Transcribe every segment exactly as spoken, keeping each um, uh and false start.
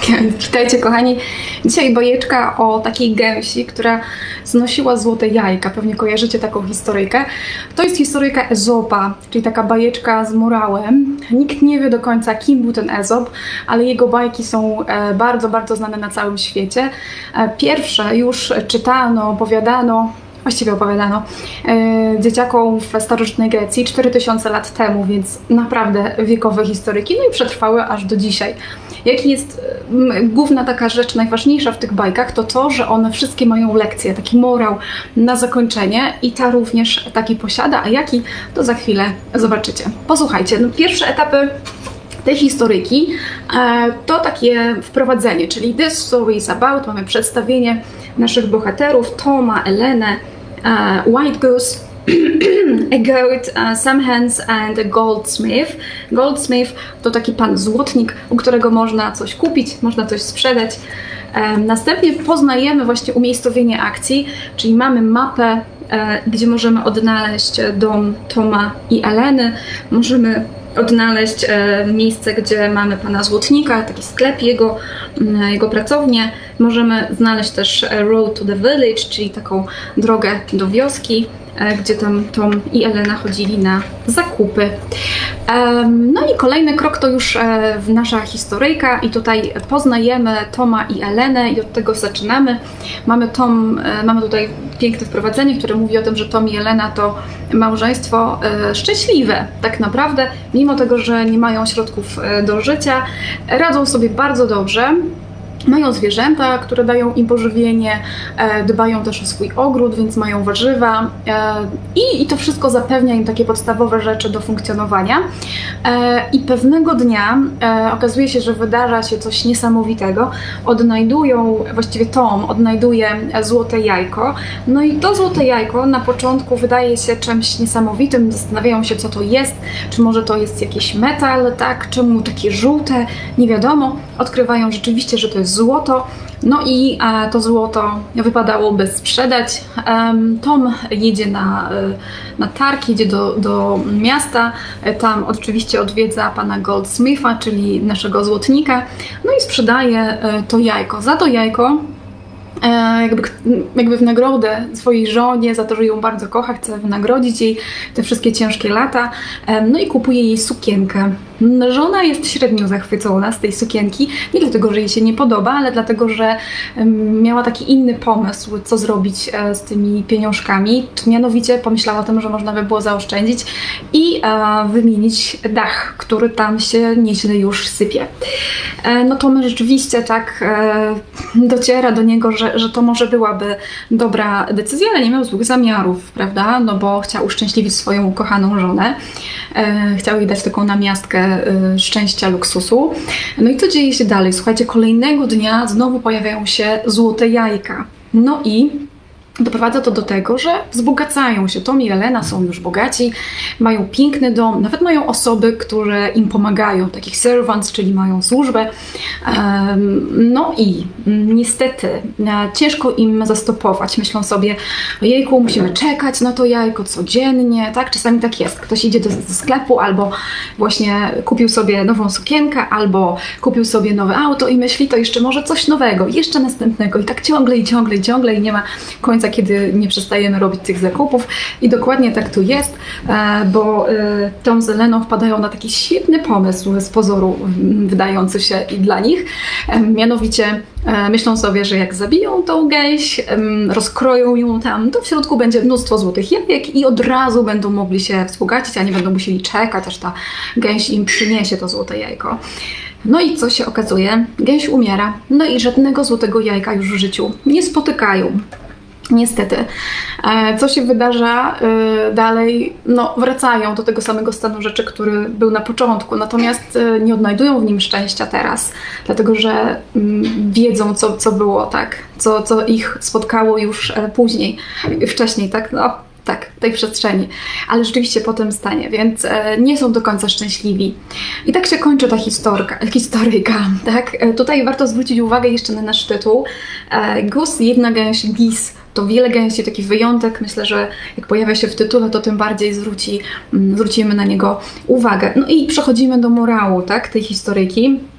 Witajcie kochani, dzisiaj bajeczka o takiej gęsi, która znosiła złote jajka. Pewnie kojarzycie taką historyjkę. To jest historyjka Ezopa, czyli taka bajeczka z morałem. Nikt nie wie do końca, kim był ten Ezop, ale jego bajki są bardzo, bardzo znane na całym świecie. Pierwsze już czytano, opowiadano, właściwie opowiadano e, dzieciakom w starożytnej Grecji cztery tysiące lat temu, więc naprawdę wiekowe historyki, no i przetrwały aż do dzisiaj. Jaki jest m, główna taka rzecz najważniejsza w tych bajkach, to to, że one wszystkie mają lekcję, taki morał na zakończenie i ta również taki posiada, a jaki, to za chwilę zobaczycie. Posłuchajcie, no, pierwsze etapy tej historyjki e, to takie wprowadzenie, czyli this story is about, mamy przedstawienie naszych bohaterów, Toma, Elenę, uh, White Goose, a goat, uh, some hens and a goldsmith. Goldsmith to taki pan złotnik, u którego można coś kupić, można coś sprzedać. Um, następnie poznajemy właśnie umiejscowienie akcji, czyli mamy mapę, e, gdzie możemy odnaleźć dom Toma i Eleny, możemy odnaleźć e, miejsce, gdzie mamy pana złotnika, taki sklep, jego, e, jego pracownię. Możemy znaleźć też road to the village, czyli taką drogę do wioski, e, gdzie tam Tom i Elena chodzili na zakupy. E, no i kolejny krok to już e, nasza historyjka i tutaj poznajemy Toma i Elenę i od tego zaczynamy. Mamy, Tom, e, mamy tutaj piękne wprowadzenie, które mówi o tym, że Tom i Elena to małżeństwo e, szczęśliwe tak naprawdę, mimo tego, że nie mają środków e, do życia, radzą sobie bardzo dobrze. Mają zwierzęta, które dają im pożywienie, e, dbają też o swój ogród, więc mają warzywa e, i, i to wszystko zapewnia im takie podstawowe rzeczy do funkcjonowania. E, I pewnego dnia e, okazuje się, że wydarza się coś niesamowitego. Odnajdują, właściwie Tom odnajduje złote jajko. No i to złote jajko na początku wydaje się czymś niesamowitym. Zastanawiają się, co to jest. Czy może to jest jakiś metal, tak? Czemu takie żółte? Nie wiadomo. Odkrywają rzeczywiście, że to jest złoto, no i e, to złoto wypadałoby sprzedać. E, Tom jedzie na, e, na targ, jedzie do, do miasta, e, tam oczywiście odwiedza pana Goldsmitha, czyli naszego złotnika, no i sprzedaje e, to jajko. Za to jajko Jakby, jakby w nagrodę swojej żonie, za to, że ją bardzo kocha, chce wynagrodzić jej te wszystkie ciężkie lata, no i kupuje jej sukienkę. Żona jest średnio zachwycona z tej sukienki, nie dlatego, że jej się nie podoba, ale dlatego, że miała taki inny pomysł, co zrobić z tymi pieniążkami. Mianowicie pomyślała o tym, że można by było zaoszczędzić i wymienić dach, który tam się nieźle już sypie. No to my rzeczywiście tak dociera do niego, że, że to może byłaby dobra decyzja, ale nie miał złych zamiarów, prawda? No bo chciał uszczęśliwić swoją ukochaną żonę. E, chciał jej dać taką namiastkę e, szczęścia, luksusu. No i co dzieje się dalej? Słuchajcie, kolejnego dnia znowu pojawiają się złote jajka. No i doprowadza to do tego, że wzbogacają się. Tom i Elena są już bogaci, mają piękny dom, nawet mają osoby, które im pomagają, takich servants, czyli mają służbę. No i niestety ciężko im zastopować. Myślą sobie, ojejku, musimy czekać na to jajko codziennie, tak? Czasami tak jest. Ktoś idzie do, do sklepu albo właśnie kupił sobie nową sukienkę, albo kupił sobie nowe auto i myśli, to jeszcze może coś nowego, jeszcze następnego i tak ciągle i ciągle i ciągle i nie ma końca, kiedy nie przestajemy robić tych zakupów. I dokładnie tak tu jest, bo Tom z Eleną wpadają na taki świetny pomysł z pozoru wydający się i dla nich. Mianowicie myślą sobie, że jak zabiją tą gęś, rozkroją ją tam, to w środku będzie mnóstwo złotych jajek i od razu będą mogli się wzbogacić, a nie będą musieli czekać, aż ta gęś im przyniesie to złote jajko. No i co się okazuje? Gęś umiera, no i żadnego złotego jajka już w życiu nie spotykają. Niestety. Co się wydarza dalej? No, wracają do tego samego stanu rzeczy, który był na początku, natomiast nie odnajdują w nim szczęścia teraz, dlatego że wiedzą, co, co było, tak? Co, co ich spotkało już później, wcześniej, tak? No, tak, tej przestrzeni, ale rzeczywiście po tym stanie, więc e, nie są do końca szczęśliwi. I tak się kończy ta historka, historyjka, tak? E, tutaj warto zwrócić uwagę jeszcze na nasz tytuł. E, Goose, jedna gęś, geese, to wiele gęsi, taki wyjątek. Myślę, że jak pojawia się w tytule, to tym bardziej zwróci, zwrócimy na niego uwagę. No i przechodzimy do morału, tak, tej historyjki.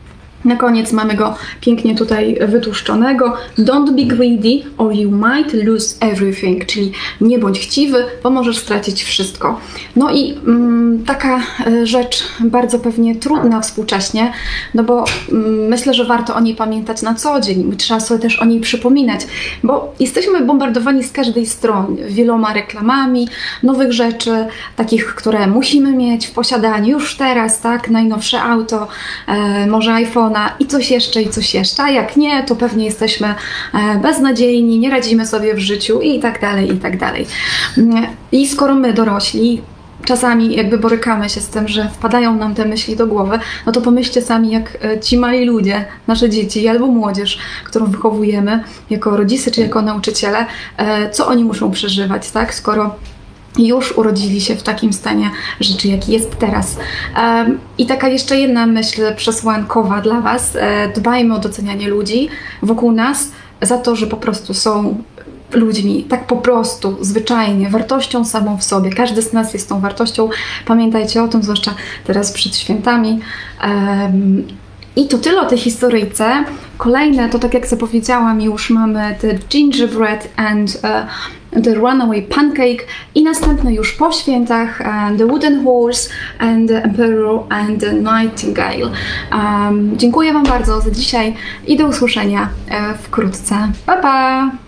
Na koniec mamy go pięknie tutaj wytłuszczonego. Don't be greedy or you might lose everything, czyli nie bądź chciwy, bo możesz stracić wszystko. No i mm, taka rzecz bardzo pewnie trudna współcześnie, no bo mm, myślę, że warto o niej pamiętać na co dzień. Trzeba sobie też o niej przypominać, bo jesteśmy bombardowani z każdej strony wieloma reklamami, nowych rzeczy, takich, które musimy mieć w posiadaniu już teraz, tak? Najnowsze auto, e, może iPhone, i coś jeszcze, i coś jeszcze, a jak nie, to pewnie jesteśmy beznadziejni, nie radzimy sobie w życiu i tak dalej, i tak dalej. I skoro my dorośli czasami jakby borykamy się z tym, że wpadają nam te myśli do głowy, no to pomyślcie sami, jak ci mali ludzie, nasze dzieci albo młodzież, którą wychowujemy jako rodzice czy jako nauczyciele, co oni muszą przeżywać, tak, skoro już urodzili się w takim stanie rzeczy, jaki jest teraz. Um, I taka jeszcze jedna myśl przesłankowa dla Was. E, dbajmy o docenianie ludzi wokół nas za to, że po prostu są ludźmi, tak po prostu, zwyczajnie, wartością samą w sobie. Każdy z nas jest tą wartością. Pamiętajcie o tym, zwłaszcza teraz przed świętami. Um, I to tyle o tej historyjce. Kolejne to, tak jak zapowiedziałam, już mamy The Gingerbread and uh, The Runaway Pancake i następne już po świętach uh, The Wooden Horse and The Emperor and The Nightingale. Um, dziękuję Wam bardzo za dzisiaj i do usłyszenia uh, wkrótce. Pa, pa!